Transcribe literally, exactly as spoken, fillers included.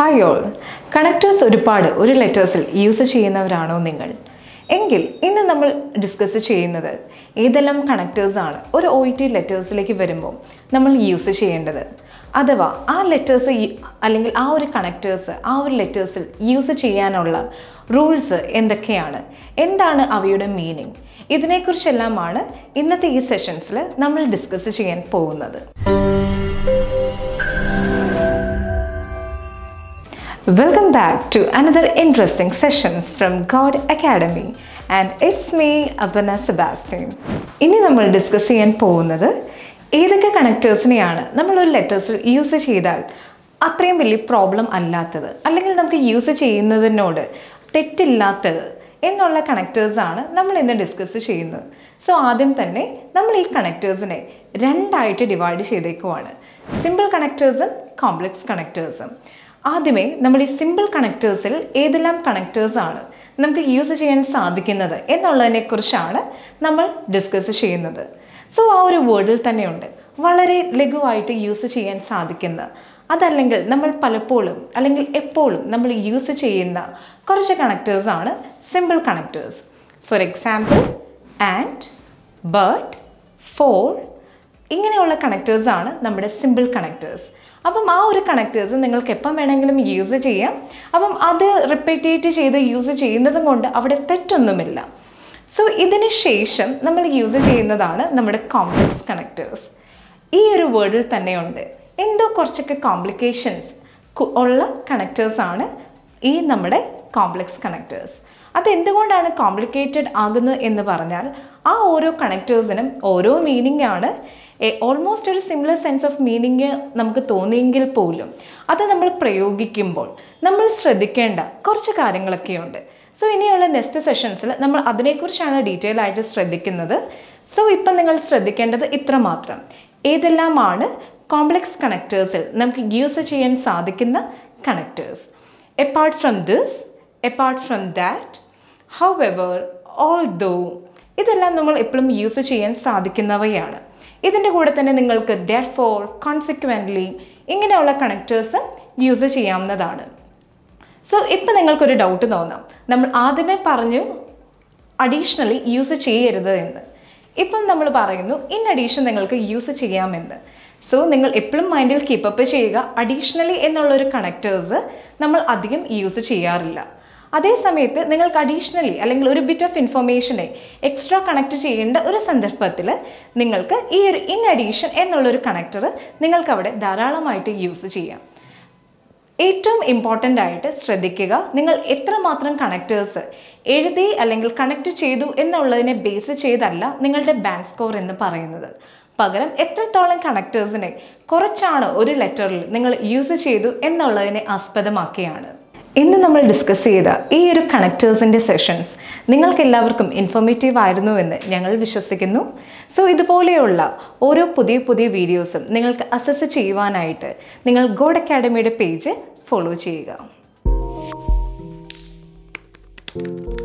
Hi all. Connectors ഒരുപാട് ഒരു ലെറ്റേഴ്സിൽ use ചെയ്യുന്നവരാണോ നിങ്ങൾ? എങ്കിൽ ഇന്ന് നമ്മൾ ഡിസ്കസ് ചെയ്യുന്നത് ഏതെല്ലാം കണക്റ്റേഴ്സ് ആണ് ഒരു O E T ലെറ്റേഴ്സിലേക്ക് വരുമ്പോൾ നമ്മൾ യൂസ് ചെയ്യേണ്ടത്. അഥവാ ആ ലെറ്റേഴ്സ് അല്ലെങ്കിൽ ആ ഒരു കണക്റ്റേഴ്സ് ആ ഒരു ലെറ്റേഴ്സിൽ യൂസ് ചെയ്യാനുള്ള റൂൾസ് എന്തൊക്കെയാണ്? എന്താണ് അവയുടെ മീനിങ്? ഇതിനെക്കുറിച്ചെല്ലാമാണ് ഇന്നത്തെ ഈ സെഷൻസിൽ നമ്മൾ ഡിസ്കസ് ചെയ്യാൻ പോകുന്നത്. Welcome back to another interesting sessions from God Academy and it's me Abana Sebastian. ഇനി നമ്മൾ ഡിസ്കസ് ചെയ്യാൻ പോകുന്നത് ഏതൊക്കെ കണക്റ്റേഴ്സിനെയാണ് നമ്മൾ ഒരു ലെറ്റേഴ്സിൽ യൂസ് ചെയ്താൽ അത്രയും വലിയ പ്രോബ്ലം അല്ലാത്തത് അല്ലെങ്കിൽ നമുക്ക് യൂസ് ചെയ്യുന്നതിനോട് തെറ്റില്ലാത്തത് എന്നുള്ള കണക്റ്റേഴ്സാണ് നമ്മൾ ഇന്ന് ഡിസ്കസ് ചെയ്യുന്നത്. സോ ആദ്യം തന്നെ നമ്മൾ ഈ കണക്റ്റേഴ്സിനെ രണ്ടായിട്ട് ഡിവൈഡ് ചെയ്തേക്കുവാണ്. സിമ്പിൾ കണക്റ്റേഴ്സും കോംപ്ലക്സ് കണക്റ്റേഴ്സും. ആദ്യമേ നമ്മൾ ഈ സിമ്പിൾ കണക്റ്റേഴ്സിൽ ഏതെല്ലാം കണക്റ്റേഴ്സാണ് നമുക്ക് യൂസ് ചെയ്യാൻ സാധിക്കുന്നത് എന്നുള്ളതിനെക്കുറിച്ചാണ് നമ്മൾ ഡിസ്കസ് ചെയ്യുന്നത്. സോ ആ ഒരു വേർഡിൽ തന്നെയുണ്ട് വളരെ ലഘുവായിട്ട് യൂസ് ചെയ്യാൻ സാധിക്കുന്ന, അതല്ലെങ്കിൽ നമ്മൾ പലപ്പോഴും അല്ലെങ്കിൽ എപ്പോഴും നമ്മൾ യൂസ് ചെയ്യുന്ന കുറച്ച് കണക്റ്റേഴ്സാണ് simple connectors. For example and, but, for ഇങ്ങനെയുള്ള കണക്റ്റേഴ്സാണ് നമ്മുടെ സിമ്പിൾ കണക്റ്റേഴ്സ്. അപ്പം ആ ഒരു കണക്റ്റേഴ്സ് നിങ്ങൾക്ക് എപ്പം വേണമെങ്കിലും യൂസ് ചെയ്യാം. അപ്പം അത് റിപ്പീറ്റേറ്റ് ചെയ്ത് യൂസ് ചെയ്യുന്നതും കൊണ്ട് അവിടെ തെറ്റൊന്നുമില്ല. സോ ഇതിന് ശേഷം നമ്മൾ യൂസ് ചെയ്യുന്നതാണ് നമ്മുടെ കോംപ്ലക്സ് കണക്റ്റേഴ്സ്. ഈ ഒരു വേർഡിൽ തന്നെയുണ്ട് എന്തോ കുറച്ചൊക്കെ കോംപ്ലിക്കേഷൻസ് ഉള്ള കണക്റ്റേഴ്സാണ് ഈ നമ്മുടെ കോംപ്ലക്സ് കണക്റ്റേഴ്സ്. അതെന്തുകൊണ്ടാണ് കോംപ്ലിക്കേറ്റഡ് ആകുന്നത് എന്ന് പറഞ്ഞാൽ ആ ഓരോ കണക്റ്റേഴ്സിനും ഓരോ മീനിങ് ആണ്. ഓൾമോസ്റ്റ് ഒരു സിമിലർ സെൻസ് ഓഫ് മീനിങ് നമുക്ക് തോന്നിയെങ്കിൽ പോലും അത് നമ്മൾ പ്രയോഗിക്കുമ്പോൾ നമ്മൾ ശ്രദ്ധിക്കേണ്ട കുറച്ച് കാര്യങ്ങളൊക്കെയുണ്ട്. സോ ഇനിയുള്ള നെക്സ്റ്റ് സെഷൻസിൽ നമ്മൾ അതിനെക്കുറിച്ചാണ് ഡീറ്റെയിൽ ആയിട്ട് ശ്രദ്ധിക്കുന്നത്. സോ ഇപ്പം നിങ്ങൾ ശ്രദ്ധിക്കേണ്ടത് ഇത്ര മാത്രം: ഏതെല്ലാമാണ് കോംപ്ലക്സ് കണക്റ്റേഴ്സിൽ നമുക്ക് യൂസ് ചെയ്യാൻ സാധിക്കുന്ന connectors. Apart from this, apart from that, however, although ഇതെല്ലാം നമ്മൾ എപ്പോഴും യൂസ് ചെയ്യാൻ സാധിക്കുന്നവയാണ്. ഇതിൻ്റെ കൂടെ തന്നെ നിങ്ങൾക്ക് therefore, consequently ഇങ്ങനെയുള്ള കണക്റ്റേഴ്സ് യൂസ് ചെയ്യാവുന്നതാണ്. സോ ഇപ്പം നിങ്ങൾക്കൊരു ഡൗട്ട് തോന്നാം, നമ്മൾ ആദ്യമേ പറഞ്ഞു അഡീഷണലി യൂസ് ചെയ്യരുത് എന്ന്. ഇപ്പം നമ്മൾ പറയുന്നു ഇൻ അഡീഷൻ നിങ്ങൾക്ക് യൂസ് ചെയ്യാമെന്ന്. സോ നിങ്ങൾ എപ്പോഴും മൈൻഡിൽ കീപ്പപ്പ് ചെയ്യുക, അഡീഷണലി എന്നുള്ളൊരു കണക്റ്റേഴ്സ് നമ്മൾ അധികം യൂസ് ചെയ്യാറില്ല. അതേ സമയത്ത് നിങ്ങൾക്ക് അഡീഷണലി അല്ലെങ്കിൽ ഒരു ബിറ്റ് ഓഫ് ഇൻഫർമേഷനെ എക്സ്ട്രാ കണക്ട് ചെയ്യേണ്ട ഒരു സന്ദർഭത്തിൽ നിങ്ങൾക്ക് ഈ ഒരു ഇൻ അഡീഷൻ എന്നുള്ളൊരു കണക്ടർ നിങ്ങൾക്ക് അവിടെ ധാരാളമായിട്ട് യൂസ് ചെയ്യാം. ഏറ്റവും ഇമ്പോർട്ടൻ്റ് ആയിട്ട് ശ്രദ്ധിക്കുക, നിങ്ങൾ എത്രമാത്രം കണക്റ്റേഴ്സ് എഴുതി അല്ലെങ്കിൽ കണക്ട് ചെയ്തു എന്നുള്ളതിനെ ബേസ് ചെയ്തല്ല നിങ്ങളുടെ ബാൻഡ് സ്കോർ എന്ന് പറയുന്നത്. പകരം എത്രത്തോളം കണക്റ്റേഴ്സിനെ കുറച്ചാണ് ഒരു ലെറ്ററിൽ നിങ്ങൾ യൂസ് ചെയ്തു എന്നുള്ളതിനെ ആസ്പദമാക്കിയാണ്. ഇന്ന് നമ്മൾ ഡിസ്കസ് ചെയ്ത ഈ ഒരു കണക്റ്റേഴ്സിൻ്റെ സെഷൻസ് നിങ്ങൾക്ക് എല്ലാവർക്കും ഇൻഫോർമേറ്റീവ് ആയിരുന്നുവെന്ന് ഞങ്ങൾ വിശ്വസിക്കുന്നു. സോ ഇതുപോലെയുള്ള ഓരോ പുതിയ പുതിയ വീഡിയോസും നിങ്ങൾക്ക് അസസ് ചെയ്യുവാനായിട്ട് നിങ്ങൾ ഗോഡ് അക്കാഡമിയുടെ പേജ് ഫോളോ ചെയ്യുക.